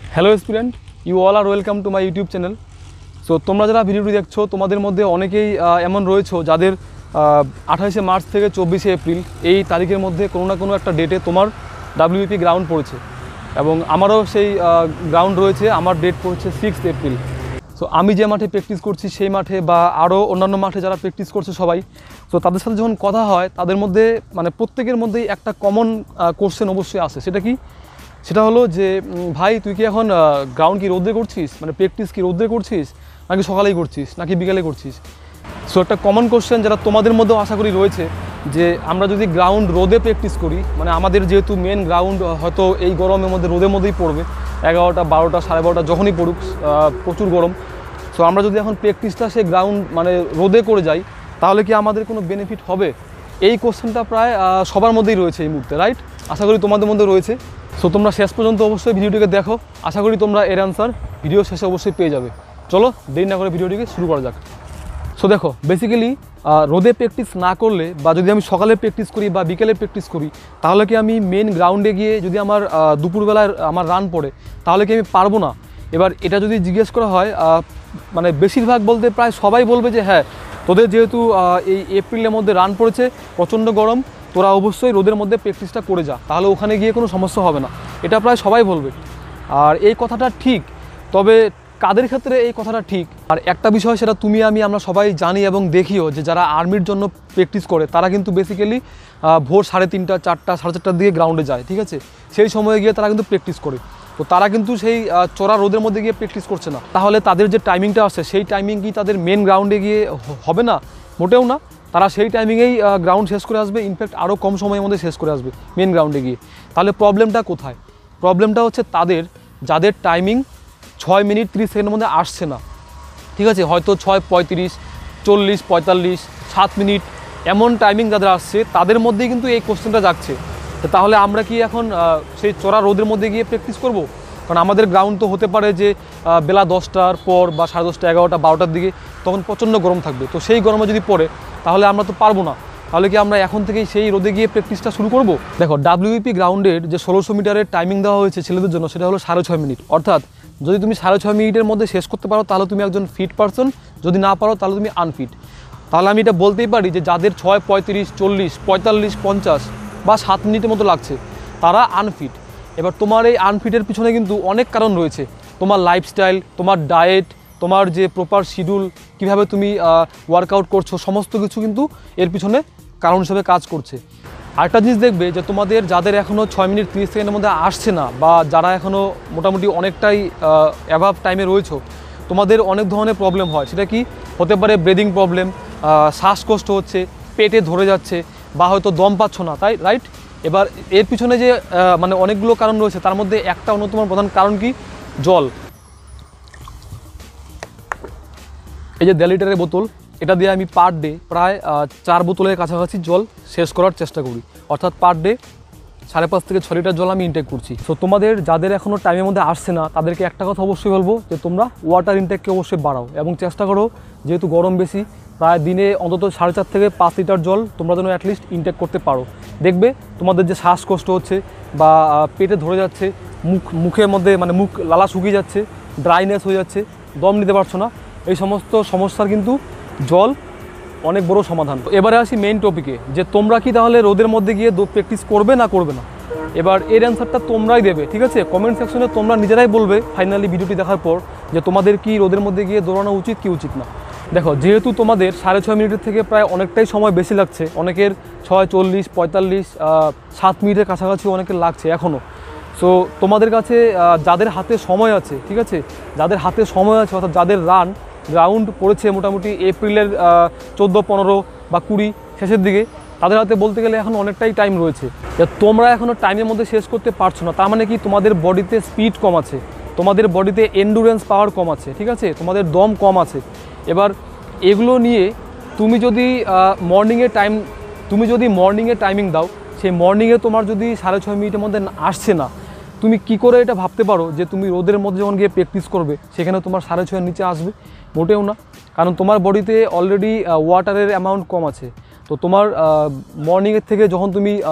Hello student, you all are welcome to my YouTube channel. So তোমরা যারা ভিডিওটি দেখছো তোমাদের মধ্যে অনেকেই এমন রয়েছে যাদের 28শে মার্চ থেকে 24শে এপ্রিল এই তারিখের মধ্যে কোনো না কোনো একটা ডেটে তোমার WEP গ্রাউন্ড পড়েছে এবং আমারও সেই গ্রাউন্ড রয়েছে। আমার ডেট পড়েছে 6 এপ্রিল। সো আমি যে মাঠে প্র্যাকটিস করছি সেই মাঠে বা আরও অন্যান্য মাঠে যারা প্র্যাকটিস করছে সবাই, সো তাদের সাথে যখন কথা হয় তাদের মধ্যে মানে প্রত্যেকের মধ্যেই একটা কমন কোশ্চেন অবশ্যই আসে। সেটা হলো যে ভাই তুই কি এখন গ্রাউন্ড কি রোদে করছিস, মানে প্র্যাকটিস কি রোদে করছিস নাকি সকালেই করছিস নাকি বিকালে করছিস। সো একটা কমন কোশ্চেন যেটা তোমাদের মধ্যেও আশা করি রয়েছে যে আমরা যদি গ্রাউন্ড রোদে প্র্যাকটিস করি, মানে আমাদের যেহেতু মেন গ্রাউন্ড হয়তো এই গরমের মধ্যে রোদের মধ্যেই পড়বে, 11টা 12টা 12:30 যখনই পড়ুক, প্রচুর গরম। সো আমরা যদি এখন প্র্যাকটিসটা সে গ্রাউন্ড মানে রোদে করে যাই তাহলে কি আমাদের কোনো বেনিফিট হবে? এই কোশ্চেনটা প্রায় সবার মধ্যেই রয়েছে এই মুহূর্তে, রাইট? আশা করি তোমাদের মধ্যে রয়েছে। সো তোমরা শেষ পর্যন্ত অবশ্যই ভিডিওটিকে দেখো, আশা করি তোমরা এর অ্যান্সার ভিডিও শেষে অবশ্যই পেয়ে যাবে। চলো দেরি না করে ভিডিওটিকে শুরু করা যাক। সো দেখো, বেসিক্যালি রোদে প্র্যাকটিস না করলে বা যদি আমি সকালে প্র্যাকটিস করি বা বিকেলে প্র্যাকটিস করি তাহলে কি আমি মেন গ্রাউন্ডে গিয়ে যদি আমার দুপুরবেলায় আমার রান পড়ে তাহলে কি আমি পারবো না? এবার এটা যদি জিজ্ঞেস করা হয় মানে বেশিরভাগ বলতে প্রায় সবাই বলবে যে হ্যাঁ, তোদের যেহেতু এই এপ্রিলের মধ্যে রান পড়েছে, প্রচণ্ড গরম, তোরা অবশ্যই রোদের মধ্যে প্র্যাকটিসটা করে যা, তাহলে ওখানে গিয়ে কোনো সমস্যা হবে না। এটা প্রায় সবাই বলবে। আর এই কথাটা ঠিক, তবে কাদের ক্ষেত্রে এই কথাটা ঠিক আর একটা বিষয় সেটা তুমি আমরা সবাই জানি এবং দেখিও যে যারা আর্মির জন্য প্র্যাকটিস করে তারা কিন্তু বেসিক্যালি ভোর 3:30 4টা 4:30টার দিকে গ্রাউন্ডে যায়, ঠিক আছে? সেই সময়ে গিয়ে তারা কিন্তু প্র্যাকটিস করে। তো তারা কিন্তু সেই চড়া রোদের মধ্যে গিয়ে প্র্যাকটিস করছে না। তাহলে তাদের যে টাইমিংটা আছে সেই টাইমিং কি তাদের মেন গ্রাউন্ডে গিয়ে হবে না? মোটেও না। তারা সেই টাইমিংয়েই গ্রাউন্ড শেষ করে আসবে, ইনফ্যাক্ট আরও কম সময়ের মধ্যে শেষ করে আসবে মেন গ্রাউন্ডে গিয়ে। তাহলে প্রবলেমটা কোথায়? প্রবলেমটা হচ্ছে যাদের টাইমিং 6 মিনিট 30 সেকেন্ডের মধ্যে আসছে না, ঠিক আছে? হয়তো 6:35, 40, 45, 7 মিনিট এমন টাইমিং যাদের আসছে তাদের মধ্যেই কিন্তু এই কোশ্চেনটা যাচ্ছে। তাহলে আমরা কি এখন সেই চড়া রোদের মধ্যে গিয়ে প্র্যাকটিস করব? কারণ আমাদের গ্রাউন্ড তো হতে পারে যে বেলা 10টার পর বা 10:30, 11টা 12টার দিকে, তখন প্রচণ্ড গরম থাকবে। তো সেই গরমে যদি পড়ে তাহলে আমরা তো পারবো না। তাহলে কি আমরা এখন থেকেই সেই রোদে গিয়ে প্র্যাকটিসটা শুরু করব? দেখো, WEP গ্রাউন্ডের যে 1600 মিটারের টাইমিং দেওয়া হয়েছে ছেলেদের জন্য সেটা হলো 6.5 মিনিট। অর্থাৎ যদি তুমি 6.5 মিনিটের মধ্যে শেষ করতে পারো তাহলে তুমি একজন ফিট পারসন, যদি না পারো তাহলে তুমি আনফিট। তাহলে আমি এটা বলতেই পারি যে যাদের 6:35, 40, 45, 50 বা 7 মিনিটের মতো লাগছে তারা আনফিট। এবার তোমার এই আনফিটের পিছনে কিন্তু অনেক কারণ রয়েছে। তোমার লাইফস্টাইল, তোমার ডায়েট, তোমার যে প্রপার শিডিউল, কীভাবে তুমি ওয়ার্কআউট করছো, সমস্ত কিছু কিন্তু এর পিছনে কারণ হিসেবে কাজ করছে। আরেকটা জিনিস দেখবে যে তোমাদের যাদের এখনও 6 মিনিট 30 সেকেন্ডের মধ্যে আসছে না বা যারা এখনও মোটামুটি অনেকটাই অ্যাভাব টাইমে রয়েছো, তোমাদের অনেক ধরনের প্রবলেম হয়। সেটা কি হতে পারে? ব্রিদিং প্রবলেম, শ্বাসকষ্ট হচ্ছে, পেটে ধরে যাচ্ছে বা হয়তো দম পাচ্ছ না, তাই রাইট? এবার এর পিছনে যে মানে অনেকগুলো কারণ রয়েছে, তার মধ্যে একটা অন্যতম প্রধান কারণ কি? জল। এই যে 1.5 লিটারের বোতল, এটা দিয়ে আমি পার ডে প্রায় 4 বোতলের কাছাকাছি জল শেষ করার চেষ্টা করি। অর্থাৎ পার ডে 5.5 থেকে 6 লিটার জল আমি ইনটেক করছি। সো তোমাদের যাদের এখনও টাইমের মধ্যে আসছে না তাদেরকে একটা কথা অবশ্যই বলবো যে তোমরা ওয়াটার ইনটেককে অবশ্যই বাড়াও এবং চেষ্টা করো, যেহেতু গরম বেশি, প্রায় দিনে অন্তত 4.5 থেকে 5 লিটার জল তোমরা যেন অ্যাটলিস্ট ইনটেক করতে পারো। দেখবে তোমাদের যে শ্বাসকষ্ট হচ্ছে বা পেটে ধরে যাচ্ছে, মুখের মধ্যে মানে মুখ লালা শুকিয়ে যাচ্ছে, ড্রাইনেস হয়ে যাচ্ছে, দম নিতে পারছো না, এই সমস্ত সমস্যার কিন্তু জল অনেক বড় সমাধান। এবারে আসি মেইন টপিকে, যে তোমরা কি তাহলে রোদের মধ্যে গিয়ে প্র্যাকটিস করবে না করবে না? এবার এর অ্যান্সারটা তোমরাই দেবে, ঠিক আছে? কমেন্ট সেকশনে তোমরা নিজেরাই বলবে ফাইনালি ভিডিওটি দেখার পর যে তোমাদের কি রোদের মধ্যে গিয়ে দৌড়ানো উচিত কি উচিত না। দেখো, যেহেতু তোমাদের 6.5 মিনিটের থেকে প্রায় অনেকটাই সময় বেশি লাগছে, অনেকের 6, 40, 45, 7 মিনিটের কাছাকাছি অনেকের লাগছে এখনও। সো তোমাদের কাছে যাদের হাতে সময় আছে, ঠিক আছে, যাদের হাতে সময় আছে, অর্থাৎ যাদের গ্রাউন্ড পড়েছে মোটামুটি এপ্রিলের 14, 15 বা 20 শেষের দিকে, তাদের হাতে বলতে গেলে এখন অনেকটাই টাইম রয়েছে। তোমরা এখনও টাইমের মধ্যে শেষ করতে পারছো না, তার মানে কি তোমাদের বডিতে স্পিড কম আছে, তোমাদের বডিতে এন্ডুরেন্স পাওয়ার কম আছে, ঠিক আছে, তোমাদের দম কম আছে। এবার এগুলো নিয়ে তুমি যদি মর্নিংয়ে টাইমিং দাও, সেই মর্নিংয়ে তোমার যদি 6.5 মিনিটের মধ্যে আসছে না, তুমি কি করে এটা ভাবতে পারো যে তুমি রোদের মধ্যে যখন গিয়ে প্র্যাকটিস করবে সেখানে তোমার 6.5 নিচে আসবে? মোটেও না। কারণ তোমার বডিতে অলরেডি ওয়াটারের অ্যামাউন্ট কম আছে। তো তোমার মর্নিংয়ের থেকে যখন তুমি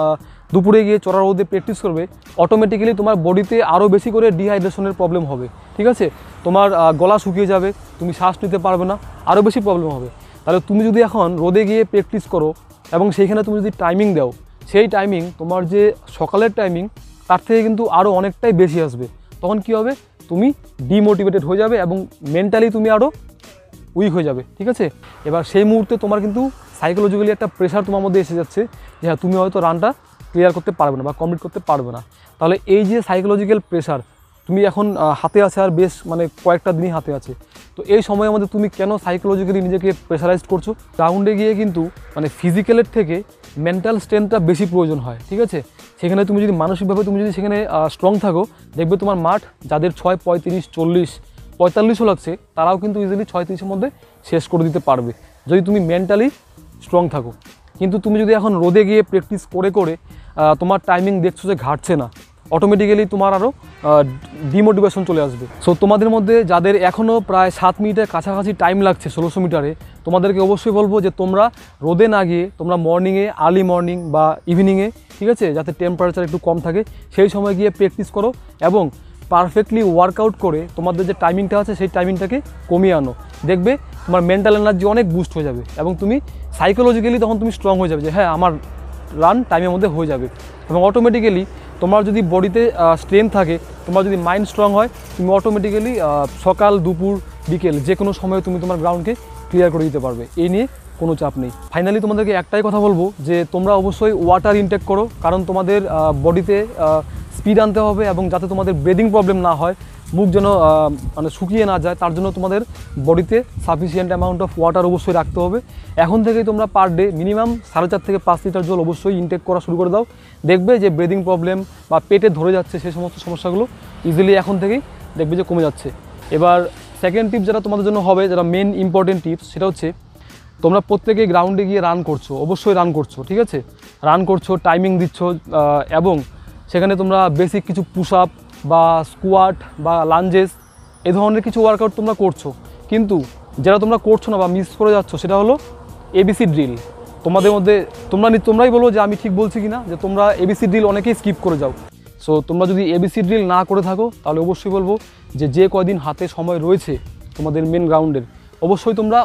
দুপুরে গিয়ে চড়া রোদে প্র্যাকটিস করবে, অটোমেটিক্যালি তোমার বডিতে আরও বেশি করে ডিহাইড্রেশনের প্রবলেম হবে, ঠিক আছে? তোমার গলা শুকিয়ে যাবে, তুমি শ্বাস নিতে পারবে না, আরও বেশি প্রবলেম হবে। তাহলে তুমি যদি এখন রোদে গিয়ে প্র্যাকটিস করো এবং সেইখানে তুমি যদি টাইমিং দাও, সেই টাইমিং তোমার যে সকালের টাইমিং তার থেকে কিন্তু আরও অনেকটাই বেশি আসবে। তখন কি হবে, তুমি ডিমোটিভেটেড হয়ে যাবে এবং মেন্টালি তুমি আরও উইক হয়ে যাবে, ঠিক আছে? এবার সেই মুহূর্তে তোমার কিন্তু সাইকোলজিক্যালি একটা প্রেশার তোমার মধ্যে এসে যাচ্ছে যে হ্যাঁ তুমি হয়তো রানটা ক্লিয়ার করতে পারবে না বা কমপ্লিট করতে পারবে না। তাহলে এই যে সাইকোলজিক্যাল প্রেশার তুমি এখন হাতে আছে, আর বেশ মানে কয়েকটা দিনই হাতে আছে, তো এই সময়ের মধ্যে তুমি কেন সাইকোলজিক্যালি নিজেকে প্রেশারাইজড করছো? গ্রাউন্ডে গিয়ে কিন্তু মানে ফিজিক্যালের থেকে মেন্টাল স্ট্রেংথটা বেশি প্রয়োজন হয়, ঠিক আছে? সেখানে তুমি যদি মানসিকভাবে তুমি যদি সেখানে স্ট্রং থাকো, দেখবে তোমার মাঠ যাদের 6:35, 40, 45ও লাগছে তারাও কিন্তু ইজিলি 6:30-এর মধ্যে শেষ করে দিতে পারবে যদি তুমি মেন্টালি স্ট্রং থাকো। কিন্তু তুমি যদি এখন রোদে গিয়ে প্র্যাকটিস করে করে তোমার টাইমিং দেখছো যে ঘাটছে না, অটোমেটিক্যালি তোমার আরও ডিমোটিভেশন চলে আসবে। সো তোমাদের মধ্যে যাদের এখনও প্রায় 7 মিনিটের কাছাকাছি টাইম লাগছে 1600 মিটারে, তোমাদেরকে অবশ্যই বলবো যে তোমরা রোদে না গিয়ে তোমরা মর্নিংয়ে, আর্লি মর্নিং বা ইভিনিংয়ে, ঠিক আছে, যাতে টেম্পারেচার একটু কম থাকে সেই সময় গিয়ে প্র্যাকটিস করো এবং পারফেক্টলি ওয়ার্কআউট করে তোমাদের যে টাইমিংটা আছে সেই টাইমিংটাকে কমিয়ে আনো। দেখবে তোমার মেন্টাল এনার্জি অনেক বুস্ট হয়ে যাবে এবং তুমি সাইকোলজিক্যালি তখন তুমি স্ট্রং হয়ে যাবে যে হ্যাঁ আমার রান টাইমের মধ্যে হয়ে যাবে। এবং অটোমেটিক্যালি তোমার যদি বডিতে স্ট্রেংথ থাকে, তোমার যদি মাইন্ড স্ট্রং হয়, তুমি অটোমেটিক্যালি সকাল, দুপুর, বিকেল যে কোনো সময়ে তুমি তোমার গ্রাউন্ডকে ক্লিয়ার করে দিতে পারবে। এই নিয়ে কোনো চাপ নেই। ফাইনালি তোমাদেরকে একটাই কথা বলবো যে তোমরা অবশ্যই ওয়াটার ইনটেক করো, কারণ তোমাদের বডিতে স্পিড আনতে হবে এবং যাতে তোমাদের ব্রিদিং প্রবলেম না হয়, মুখ যেন মানে শুকিয়ে না যায়, তার জন্য তোমাদের বডিতে সাফিসিয়েন্ট অ্যামাউন্ট অফ ওয়াটার অবশ্যই রাখতে হবে। এখন থেকেই তোমরা পার ডে মিনিমাম 4.5 থেকে 5 লিটার জল অবশ্যই ইনটেক করা শুরু করে দাও। দেখবে যে ব্রিদিং প্রবলেম বা পেটে ধরে যাচ্ছে সেই সমস্ত সমস্যাগুলো ইজিলি এখন থেকেই দেখবে যে কমে যাচ্ছে। এবার সেকেন্ড টিপস যেটা তোমাদের জন্য হবে, যেটা মেন ইম্পর্টেন্ট টিপস, সেটা হচ্ছে তোমরা প্রত্যেকেই গ্রাউন্ডে গিয়ে রান করছো, অবশ্যই রান করছো, ঠিক আছে? রান করছো, টাইমিং দিচ্ছ এবং সেখানে তোমরা বেসিক কিছু পুশ আপ বা স্কোয়াট বা লাঞ্জেস এই ধরনের কিছু ওয়ার্কআউট তোমরা করছো, কিন্তু যেটা তোমরা করছো না বা মিস করে যাচ্ছ সেটা হলো এবিসি ড্রিল। তোমাদের মধ্যে তোমরাই বলো যে আমি ঠিক বলছি কি না, যে তোমরা এবিসি ড্রিল অনেকেই স্কিপ করে যাও। সো তোমরা যদি এবিসি ড্রিল না করে থাকো তাহলে অবশ্যই বলবো যে কয়দিন হাতে সময় রয়েছে তোমাদের মেন গ্রাউন্ডের, অবশ্যই তোমরা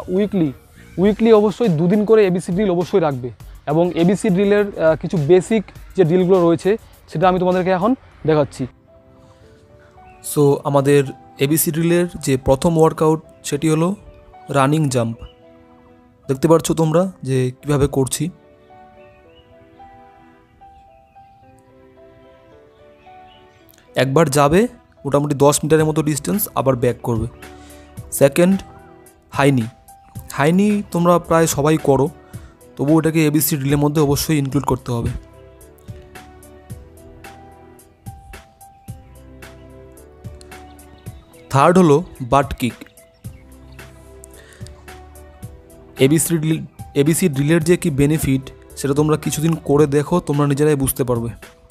উইকলি অবশ্যই 2 দিন করে এবিসি ড্রিল অবশ্যই রাখবে। এবং এবিসি ড্রিলের কিছু বেসিক যে ড্রিলগুলো রয়েছে সেটা আমি তোমাদেরকে এখন দেখাচ্ছি। সো আমাদের এবিসি ড্রিলের যে প্রথম ওয়ার্কআউট সেটি হলো রানিং জাম্প। দেখতে পাচ্ছ তোমরা যে কিভাবে করছি। একবার যাবে মোটামুটি 10 মিটারের মতো ডিস্টেন্স, আবার ব্যাক করবে। সেকেন্ড হাইনি তোমরা প্রায় সবাই করো, তবু ওটাকে এবিসি ড্রিলের মধ্যে অবশ্যই ইনক্লুড করতে হবে। থার্ড হলো বাট কিক। এবিসি ড্রিলের যে কি বেনিফিট সেটা তোমরা কিছুদিন করে দেখো, তোমরা নিজেরাই বুঝতে পারবে।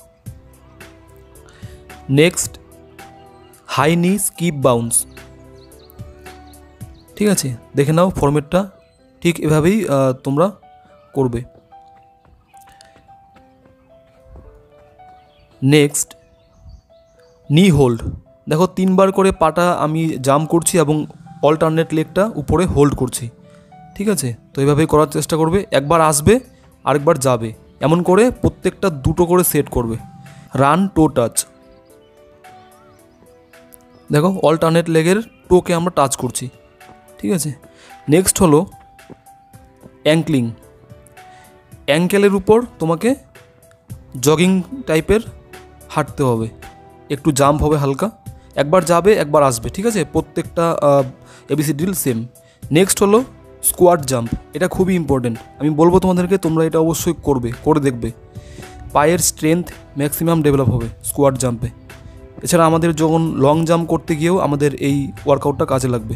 Next high knee skip bounce. ঠিক আছে, দেখে নাও ফরম্যাটটা, ঠিক এভাবেই তোমরা করবে। নেক্সট নি হোল্ড। দেখো 3 বার করে পাটা আমি জাম্প করছি এবং অল্টারনেট লেগটা উপরে হোল্ড করছি, ঠিক আছে? তো এইভাবেই করার চেষ্টা করবে। একবার আসবে আরেকবার যাবে, এমন করে প্রত্যেকটা 2টো করে সেট করবে। Run toe touch. দেখো অল্টারনেট লেগের টোকে আমরা টাচ করছি, ঠিক আছে? নেক্সট হলো অ্যাঙ্কলিং। অ্যাঙ্কেলের উপর তোমাকে জগিং টাইপের হাঁটতে হবে, একটু জাম্প হবে হালকা, একবার যাবে একবার আসবে, ঠিক আছে? প্রত্যেকটা এবিসি ড্রিল সেম। নেক্সট হলো স্কোয়াট জাম্প। এটা খুবই ইম্পর্টেন্ট, আমি বলবো তোমাদেরকে তোমরা এটা অবশ্যই করে দেখবে। পায়ের স্ট্রেংথ ম্যাক্সিমাম ডেভেলপ হবে স্কোয়াট জাম্পে। এছাড়া আমাদের যখন লং জাম্প করতে গিয়েও আমাদের এই ওয়ার্কআউটটা কাজে লাগবে।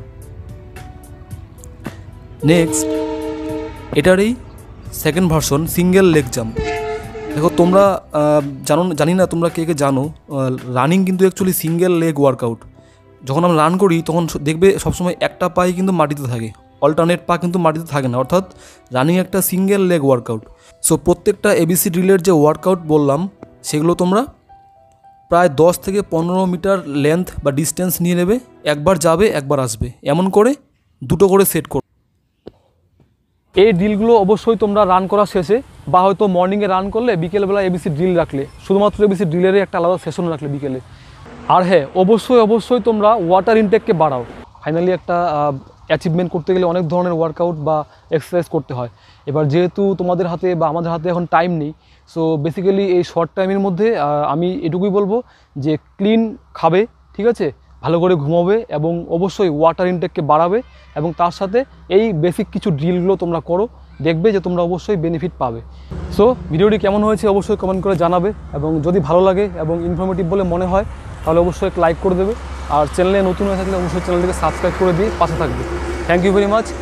নেক্সট এটারই second version single leg jump. দেখো তোমরা জানি না তোমরা কে জানো, রানিং কিন্তু অ্যাকচুয়ালি সিঙ্গেল লেগ ওয়ার্কআউট। যখন আমরা রান করি তখন দেখবে সবসময় একটা পায়ে কিন্তু মাটিতে থাকে, অল্টারনেট পা কিন্তু মাটিতে থাকে না, অর্থাৎ রানিং একটা সিঙ্গেল লেগ ওয়ার্কআউট। সো প্রত্যেকটা এবিসি ড্রিলের যে ওয়ার্কআউট বললাম সেগুলো তোমরা প্রায় 10 থেকে 15 মিটার লেন্থ বা ডিস্টেন্স নিয়ে নেবে, একবার যাবে একবার আসবে, এমন করে দুটো করে সেট করো। এই ড্রিলগুলো অবশ্যই তোমরা রান করার শেষে বা হয়তো মর্নিংয়ে রান করলে বিকেলবেলা এবিসি ড্রিল রাখলে, শুধুমাত্র এবিসি ড্রিলেরই একটা আলাদা সেশন রাখলে বিকেলে। আর হ্যাঁ, অবশ্যই তোমরা ওয়াটার ইনটেককে বাড়াও। ফাইনালি একটা অ্যাচিভমেন্ট করতে গেলে অনেক ধরনের ওয়ার্কআউট বা এক্সারসাইজ করতে হয়। এবার যেহেতু তোমাদের হাতে বা আমাদের হাতে এখন টাইম নেই, সো বেসিক্যালি এই শর্ট টাইমের মধ্যে আমি এটুকুই বলবো যে ক্লিন খাবে, ঠিক আছে, ভালো করে ঘুমাবে এবং অবশ্যই ওয়াটার ইনটেককে বাড়াবে এবং তার সাথে এই বেসিক কিছু ড্রিলগুলো তোমরা করো, দেখবে যে তোমরা অবশ্যই বেনিফিট পাবে। সো ভিডিওটি কেমন হয়েছে অবশ্যই কমেন্ট করে জানাবে এবং যদি ভালো লাগে এবং ইনফরমেটিভ বলে মনে হয় তাহলে অবশ্যই একটা লাইক করে দেবে। আর চ্যানেলে নতুন হয়ে থাকলে অবশ্যই চ্যানেলটিকে সাবস্ক্রাইব করে দিয়ে পাশে থাকবে। Thank you very much.